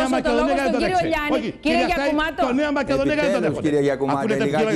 δώσω το λόγο στον κύριο Γιάννη. Κύριε Γιακουμάτο. Το Νέα Μακεδονία δεν τον Κύριε Γιακουμάτο,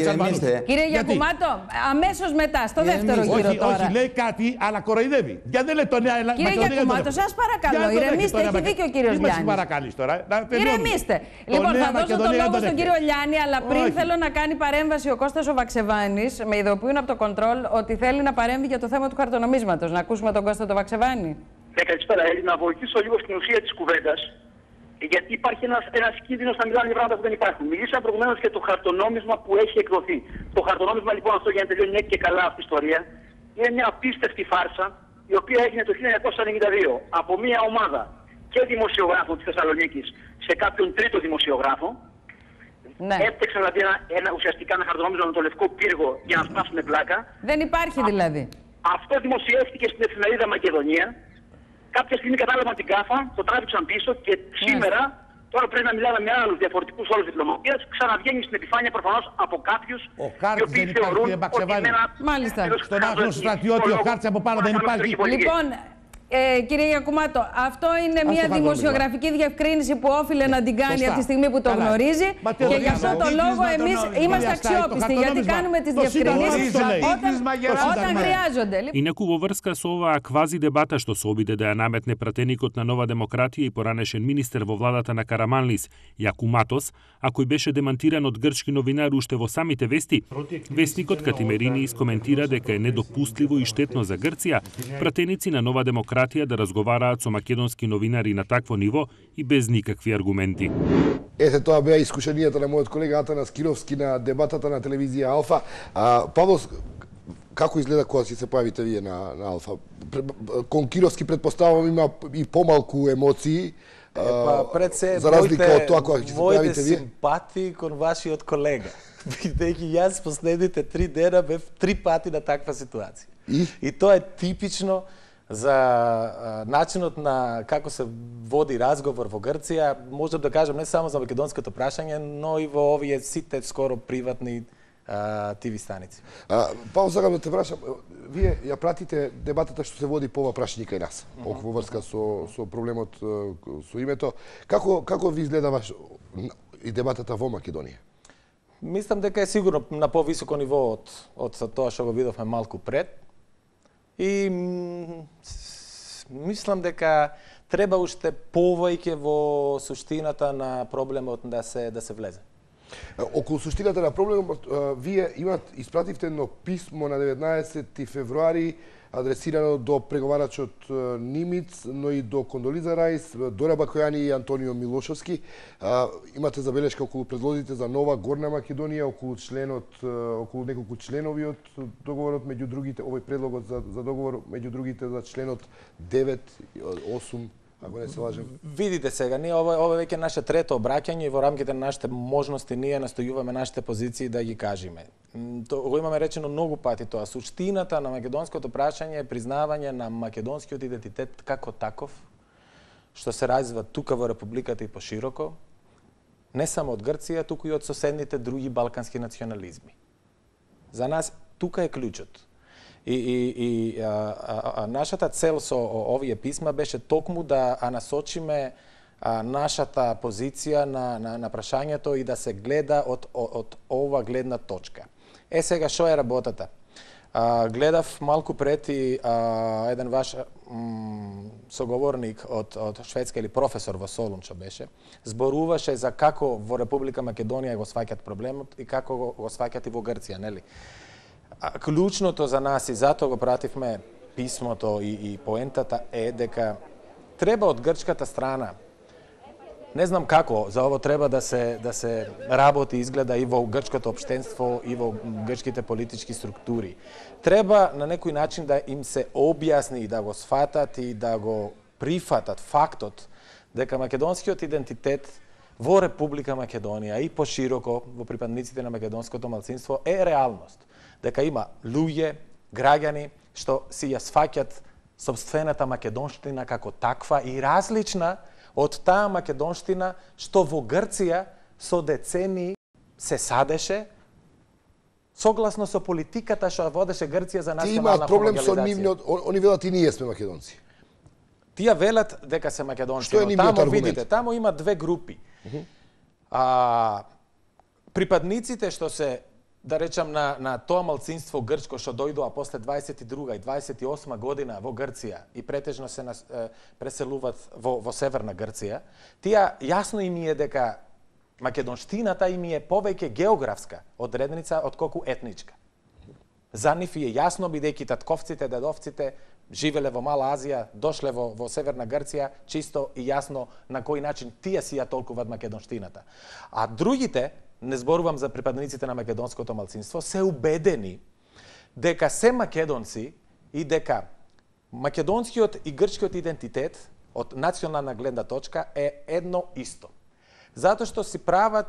Κύριε Γιακουμάτο, αμέσως μετά, στο δεύτερο γύρο τώρα. Όχι, λέει κάτι, αλλά κοροϊδεύει. Γιατί δεν λέει το Νέα Μακεδονία. Κύριε Γιακουμάτο, σας παρακαλώ, ηρεμήστε. Έχει δίκιο ο κύριος Γιάννης. Ηρεμήστε. Λοιπόν, θα δώσω το λόγο στον κύριο Γιάννη, αλλά πριν θέλω να κάνει παρέμβαση ο Κώστας ο Βαξεβάνης. Με ειδοποιούν από το κοντρόλ ότι θέλει να παρέμβει για το θέμα του χαρτονομίσματος. Να ακούσουμε τον Κώστα το Βαξεβάνη. Καλησπέρα. Να βοηθήσω λίγο στην ουσία της κουβέντας. Γιατί υπάρχει ένας κίνδυνος να μιλάνε πράγματα που δεν υπάρχουν. Μιλήσαμε προηγουμένως για το χαρτονόμισμα που έχει εκδοθεί. Το χαρτονόμισμα, λοιπόν, αυτό για να τελειώνει και καλά αυτή η ιστορία, είναι μια απίστευτη φάρσα η οποία έγινε το 1992 από μια ομάδα και δημοσιογράφων της Θεσσαλονίκης σε κάποιον τρίτο δημοσιογράφο. Ναι. Έπτυξαν δηλαδή ουσιαστικά ένα χαρτονόμισμα με το λευκό πύργο για να σπάσουν πλάκα. Δεν υπάρχει δηλαδή. Αυτό δημοσιεύτηκε στην εφημερίδα Μακεδονία. Κάποια στιγμή κατάλαβαν την κάφα, το τράβηξαν πίσω και σήμερα, τώρα πρέπει να μιλάμε με άλλους διαφορετικούς όρους διπλωματίας, ξαναβγαίνει στην επιφάνεια προφανώς από κάποιους οι οποίοι θεωρούν ότι είναι ένα... Μάλιστα. Στον άγνωστο στρατιώτη ο χάρτης από πάνω δεν υπάρχει. Λοιπόν, κύριε Γιακουμάτο, αυτό είναι μια δημοσιογραφική διευκρίνηση που όφιλε να την κάνει από τη στιγμή που το γνωρίζει. Και γι' αυτό το λόγο εμείς είμαστε αξιόπιστοι, γιατί κάνουμε τις διευκρινήσεις όταν χρειάζονται. Инаку во врска со оваа квази дебата што се обиде да ја наметне пратеникот на Нова демократија и поранешен министер во владата на Караманлис, Јакуматос, а кој беше демантиран од грчки новинар уште во самите вести, вестникот Катимерини искоментира дека е недопустливо и штетно за Грција пратеници на Нова демократија да разговараат со македонски новинари на такво ниво и без никакви аргументи. Ете, тоа беа искушенијата на мојот колега Атанас Кировски на дебатата на телевизија Алфа. Павло, како изгледа кога ќе се појавите вие на Алфа? Кон Кировски предпоставам има и помалку емоции. Пред се, за разлика од тоа кога ќе се појавите вие. Симпатии кон вашиот колега. Бидејќи јас последните 3 дена бев 3 пати на таква ситуација. И тоа е типично за начинот на како се води разговор во Грција, можам да кажам не само за македонското прашање, но и во овие сите скоро приватни ТВ станици. Павло, сакам да те прашам, вие ја пратите дебатата што се води по ова прашање кај нас, во врска со проблемот со името. Како ви изгледа и дебатата во Македонија? Мислам дека е сигурно на повисоко ниво од тоа што го видовме малку пред. И мислам дека треба уште повеќе во суштината на проблемот да се влезе. Околу суштината на проблемот, вие испративте едно писмо на 19 февруари адресирано до преговарачот Нимиц, но и до Кондолиза Рајс, Дора Бакојани и Антонио Милошовски. Имате забелешка околу предлозите за нова Горна Македонија, околу неколку членови од договорот, меѓу другите, овој предлогот за договор, меѓу другите за членот 9, 8, ако не се лажем. Видите сега, ние ова веќе наше трето обраќање и во рамките на нашите можности ние настојуваме нашите позиции да ги кажеме. Го имаме речено многу пати тоа. Суштината на македонското прашање е признавање на македонскиот идентитет како таков, што се развива тука во Републиката и пошироко, не само од Грција, туку и од соседните други балкански национализми. За нас тука е клучот. И нашата цел со овие писма беше токму да насочиме нашата позиција на прашањето и да се гледа од ова гледна точка. Сега, што е работата? Гледав малку пред и еден ваш соговорник од Шведска или професор во Солун, што беше, зборуваше за како во Република Македонија го сваќат проблемот и како го сваќат и во Грција, нели? Клучното за нас и затоа го пративме писмото и поентата е дека треба од грчката страна, не знам како, за ово треба да се работи изгледа и во грчкото општенство и во грчките политички структури. Треба на некој начин да им се објасни и да го сфатат и да го прифатат фактот дека македонскиот идентитет во Република Македонија и пошироко во припадниците на македонското малцинство е реалност. Дека има луѓе, граѓани што си ја сваќат сопствената македонштина како таква и различна од таа македонштина што во Грција со децени се садеше согласно со политиката што водеше Грција за национална хомогенизација. Ти имаат проблем со нивниот, они велат и ние сме македонци. Тие велат дека се македонци. Што е нивниот аргумент? Видите, таму има две групи. Припадниците што се, да речам, на тоа малцинство грчко што дојдоа после 22 и 28 година во Грција и претежно се преселуваат во северна Грција, тие јасно им е дека македонштината им е повеќе географска одредница отколку етничка. За нив е јасно, бидејќи татковците, дедовците живеле во Мала Азија, дошле во Северна Грција, чисто и јасно на кој начин тие си ја толкуваат македонштината. А другите, не зборувам за припадниците на македонското малцинство, се убедени дека се македонци и дека македонскиот и грчкиот идентитет од национална гледна точка е едно исто. Затоа што си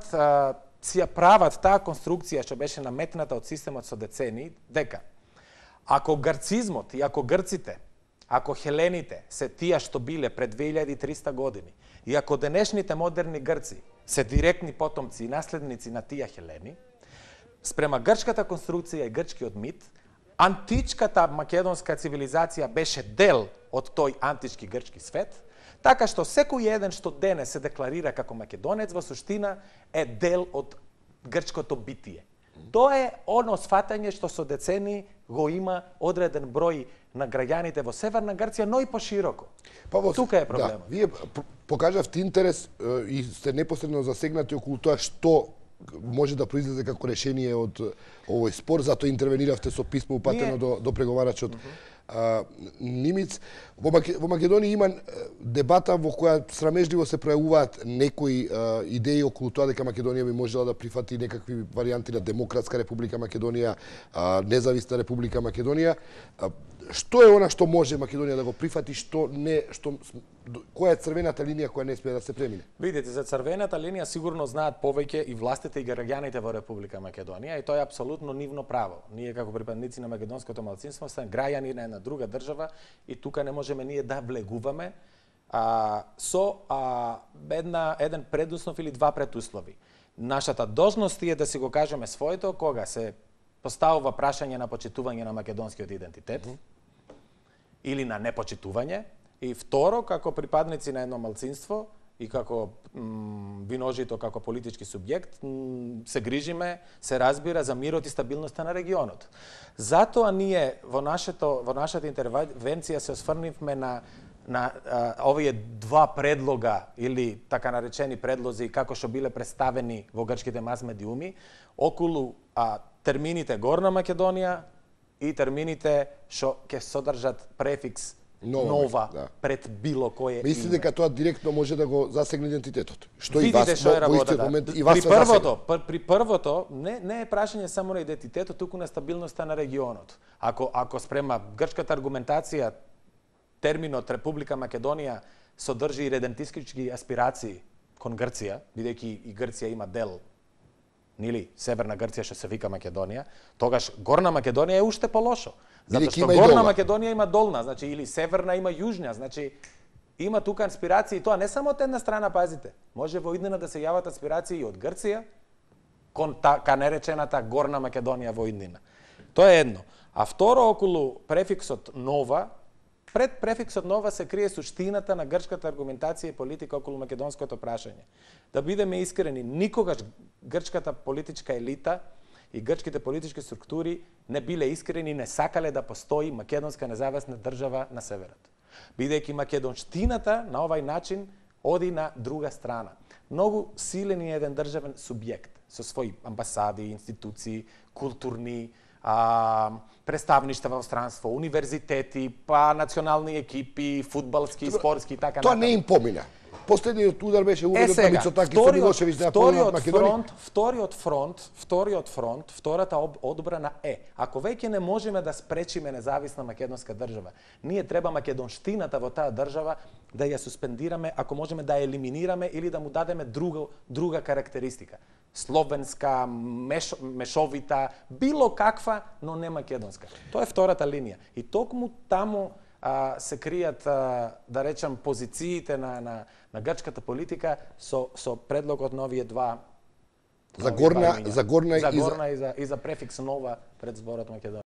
ја прават таа конструкција што беше наметната од системот со децени, дека ако грцизмот и ако грците, ако хелените се тие што биле пред 2300 години и ако денешните модерни грци се директни потомци и наследници на тие хелени, спрема грчката конструкција и грчкиот мит, античката македонска цивилизација беше дел од тој антички грчки свет, така што секој еден што денес се декларира како македонец во суштина е дел од грчкото битие. Тоа е оно сфатање што со децени го има одреден број на граѓаните во Северна Грција, но и пошироко. Тука е проблемот. Да, вие покажавте интерес и сте непосредно засегнати околу тоа што може да произлезе како решение од овој спор, затоа интервениравте со писмо упатено до преговарачот Нимиц. Во Македонија има дебата во која срамежливо се пројавуваат некои идеи околу тоа дека Македонија би можела да прифати некакви варијанти на Демократска република Македонија, Независна република Македонија. Што е она што може Македонија да го прифати, што не, која е црвената линија која не смее да се премине? Видите, за црвената линија сигурно знаат повеќе и властите и граѓаните во Република Македонија и тоа е апсолутно нивно право. Ние како припадници на македонското малцинство сме граѓани на една друга држава и тука не можеме ние да влегуваме со еден предуслов или два предуслови. Нашата должност е да си го кажеме своето кога се поставува прашање на почитување на македонскиот идентитет или на непочитување, и второ, како припадници на едно малцинство и како виножито, како политички субјект, се грижиме, се разбира за мирот и стабилноста на регионот. Затоа ние во нашата интервенција се осврнивме на овие два предлога или така наречени предлози како што биле представени во грчките мас-медиуми околу термините Горна Македонија и термините што ќе содржат префикс нова пред било кое. Мислите дека тоа директно може да го засегне идентитетот? Што и вас во истиот момент и вас при првото не е прашање само на идентитетот, туку на стабилноста на регионот. Ако спрема грчката аргументација терминот Република Македонија содржи и редентистички аспирации кон Грција, бидејќи и Грција има дел, нели, Северна Грција што се вика Македонија, тогаш Горна Македонија е уште полошо. Затоа што Горна Македонија има долна, значи или Северна има јужна, значи има тука аспирации, тоа не само од една страна, пазите. Може во иднина да се јават аспирации и од Грција кон така наречената Горна Македонија во иднина. Тоа е едно. А второ, околу префиксот нова, пред префиксот нова се крие суштината на грчката аргументација и политика околу македонското прашање. Да бидеме искрени, никогаш грчката политичка елита и грчките политички структури не биле искрени и не сакале да постои македонска независна држава на северот. Бидејќи македонштината на овај начин оди на друга страна. Многу силен е еден државен субјект со своји амбасади, институции, културни, представништва во странство, универзитети, па национални екипи, фудбалски, спортски и така натаму. Тоа не им помина. Последниот удар беше уведен на Мицотаки со Милошевиќ на Македонија. Вториот фронт, втората одбрана е, ако веќе не можеме да спречиме независна македонска држава, ние треба македонштината во таа држава да ја суспендираме, ако можеме да ја елиминираме или да му дадеме друга карактеристика. Словенска, мешовита, било каква, но не македонска. Тоа е втората линија. И токму таму се кријат, да речам, позициите на грчката политика со предлогот на овие два за Горна и за префикс нова пред зборот Македонија.